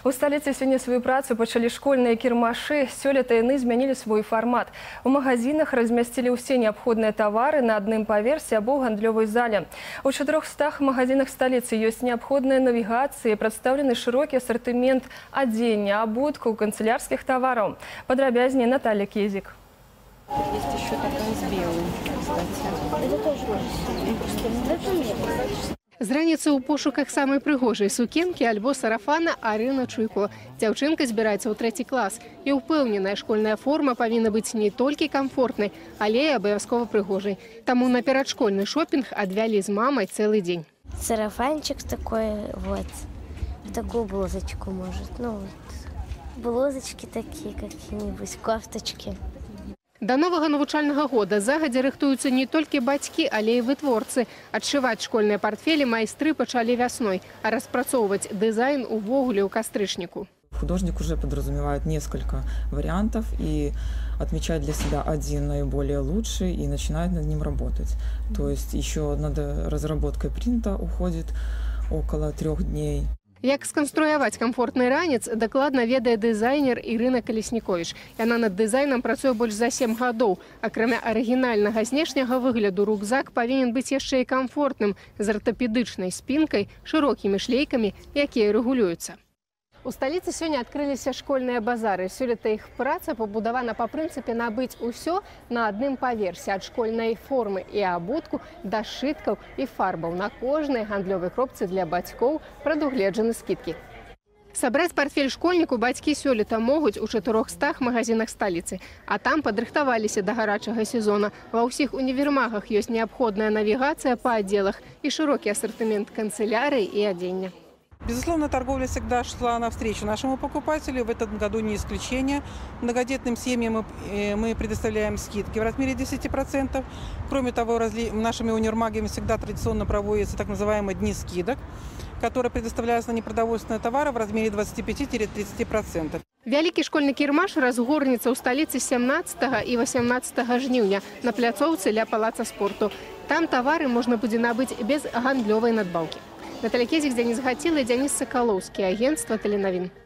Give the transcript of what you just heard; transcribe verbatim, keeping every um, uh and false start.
У столицы сегодня свою працу пачалі школьные кірмашы. Сёлета яны змянілі свой формат. У магазинах разместили все необходимые товары на одном поверсе або гандлёвой зале. У четырёхстах магазинах столицы есть необходимые навигации, представлены широкий ассортимент одения, обутку, канцелярских товаров. Подробнее Наталья Кезик. Есть еще такая с белым, кстати. Это тоже З раніцы ў пошуках самай прыгожай сукенкі альбо сарафана Арына Чуйко. Дзяўчынка збіраецца ў трэці клас і ўпэўненая, школьная форма павінна быць не толькі комфортнай, але і абавязкова прыгожай. Таму на перадшкольны шопінг адвялі з мамай цэлы дзень. Сарафанчик такой, вот, такую блузочку может, ну вот, блузочки такие какие-нибудь, кофточки. Да новага навучальнага года загадзя рыхтуюцца не толькі бацькі, але і вытворцы. Адшываць школьныя партфелі майстры пачалі вясной, а распрацоўваць дызайн увогуле ў кастрычніку. Художник уже подразумевает несколько вариантов и отмечает для себя один наиболее лучший и начинает над ним работать. То есть еще над разработкой принта уходит около трех дней. Як сканструяваць комфортны ранец, дакладна ведае дызайнер Ірына Калесніковіч. Яна над дызайнам працуе больш за сем гадоў. Акрамя арыгінальнага знешняга выгляду, рюкзак павінен быць яшчэ і комфортным, з артапедычнай спінкай, шырокімі шлейкамі, якія рэгулююцца. У столицы сегодня открылись школьные базары. Сёлета их праца побудована по принципе набыть усё на одном поверсе. От школьной формы и обутку до сшитков и фарбов. На кожной гандлёвой кропцы для бацькоў прадугледжаны скидки. Собрать портфель школьнику бацькі сёлета могуць у четырёхстах магазинах столицы. А там подрыхтаваліся до гарачага сезона. Во ўсіх універмагах есть необходная навигация по отделах и широкий ассортимент канцелярии и одения. Безусловно, торговля всегда шла навстречу нашему покупателю. В этом году не исключение. Многодетным семьям мы, мы предоставляем скидки в размере десяти процентов. Кроме того, разли... нашими универмагами всегда традиционно проводятся так называемые дни скидок, которые предоставляются на непродовольственные товары в размере двадцати пяти — тридцати процентов. Вялікі школьны кірмаш разгорнецца ў сталіцы сямнаццатага і васямнаццатага жніўня на пляцоўцы ля палаца спорту. Там тавары можна будзе набыць без гандлёвай надбаўкі. Наталья Кезик, Денис Гатил и Денис Соколовский. Агентство «Теленовин».